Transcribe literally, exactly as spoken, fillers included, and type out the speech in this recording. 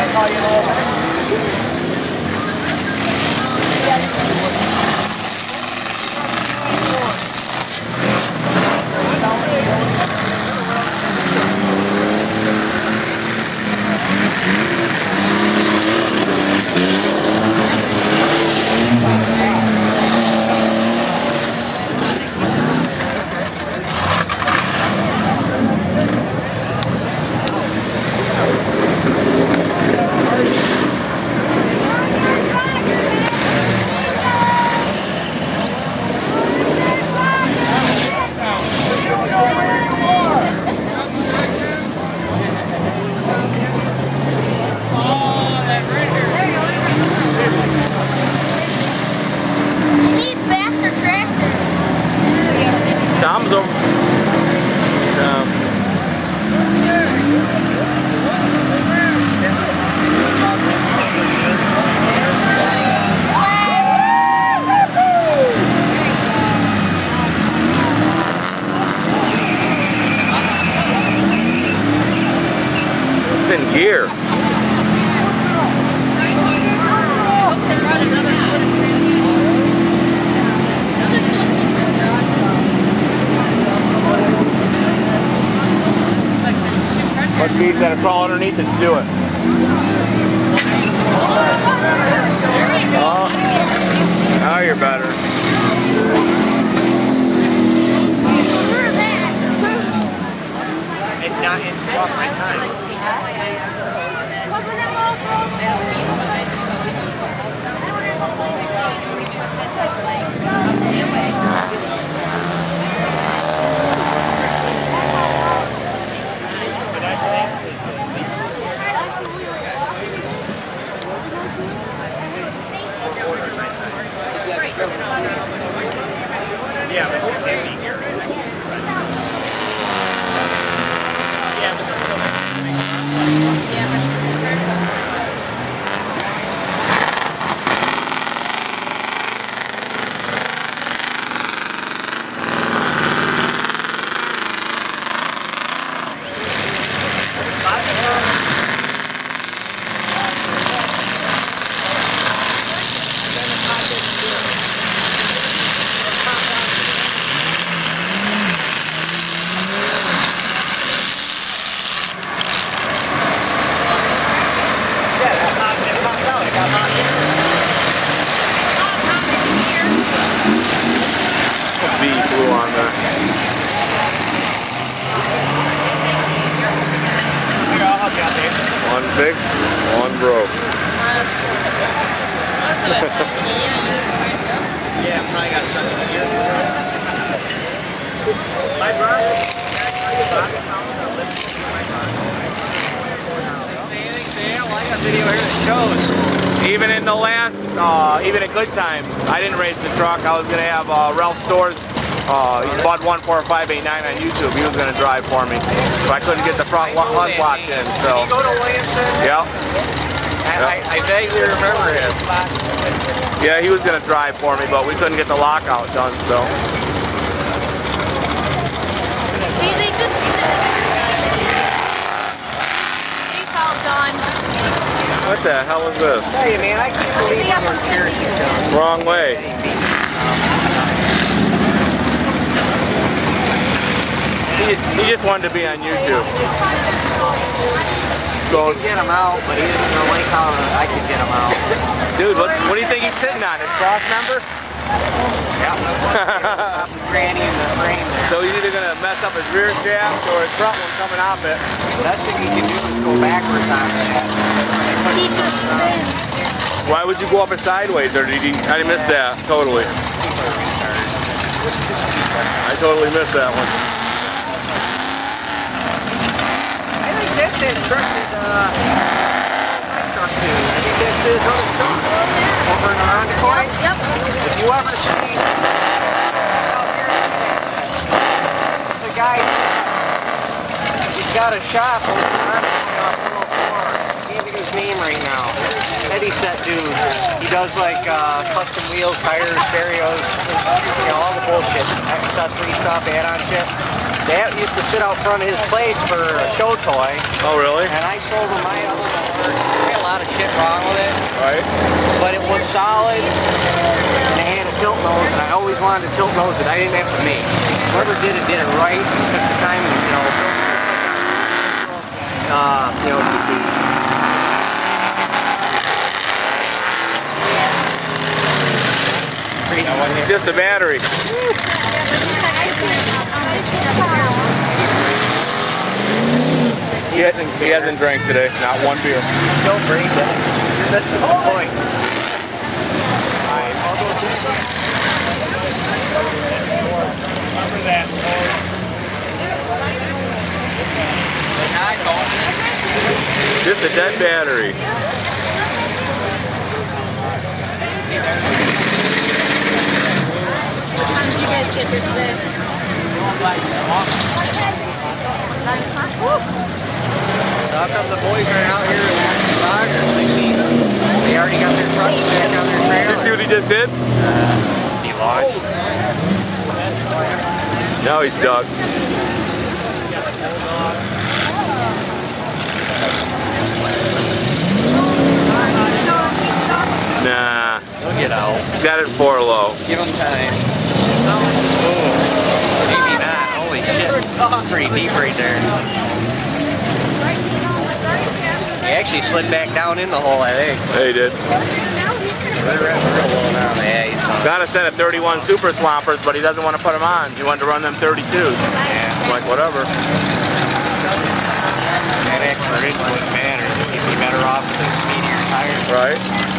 I'll call you in a little minute. Tom's over. Tom. It's in gear. Must be that crawl underneath it to do it. Oh, now you're better. It's not in my time. Yeah, but she can't be here. Yeah, but there's still one fixed, one broke. Yeah, probably got stuck in the gears. My brother. Well, I got video here that shows. Even in the last, uh, even at good times, I didn't race the truck. I was going to have uh, Ralph Stores. Uh, he's bought one four five eight nine on YouTube. He was going to drive for me, but I couldn't get the front hunt locked in. So. Did you go to Williamson? Yeah. I, I, I vaguely remember him. Yeah, he was going to drive for me, but we couldn't get the lockout done. So. See, they just. It's all done. What the hell is this? Hey man, I can't believe I'm on parachute. Wrong way. He, he just wanted to be on YouTube. So he can get him out, but he doesn't know like how I can get him out. Dude, what, what do you think he's sitting on? His cross member? Yeah. Granny in the frame there. So he's either going to mess up his rear shaft or his front one coming off it. The best thing he can do is go backwards on that. Why would you go up a sideways, or did he? I missed that totally. I totally missed that one. I think that's that truck is, uh, my truck too. I think that's his other truck. Over and around the coin. Yep. If you ever see out here, the guy, he's got a shop over on one oh four. Can't get his name right now. Heavy set dude. He does like uh, custom wheels, tires, stereos, you know, all the bullshit, accessory stuff, add-on shit. That used to sit out front of his place for a show toy. Oh, really? And I sold him my other motor. wrong with it. Right. But it was solid, and it had a tilt nose, and I always wanted a tilt nose that I didn't have to make. Whoever did it did it right, and took the time, and, you know, uh, you know, the, the It's just a battery. He hasn't, he hasn't drank today, not one beer. no brain dead. That's the whole point. Remember that. Just a dead battery. What time did you guys get here today? How come the boys are out here in the Boggers? They see them. They already got their trucks back on their trailer. Did you see what he just did? He launched. Now he's dug. Nah. He'll get out. He's got it four low. Give him time. Maybe not. Holy shit. Pretty deep right there. He actually slid back down in the hole, I think. Yeah, he did. Real low now. Yeah, he's done. Got a set of thirty-one Super Swampers, but he doesn't want to put them on. He wanted to run them thirty-twos. Yeah. I'm like, whatever. That extra inch wouldn't matter. He'd be better off with the speedier tires. Right.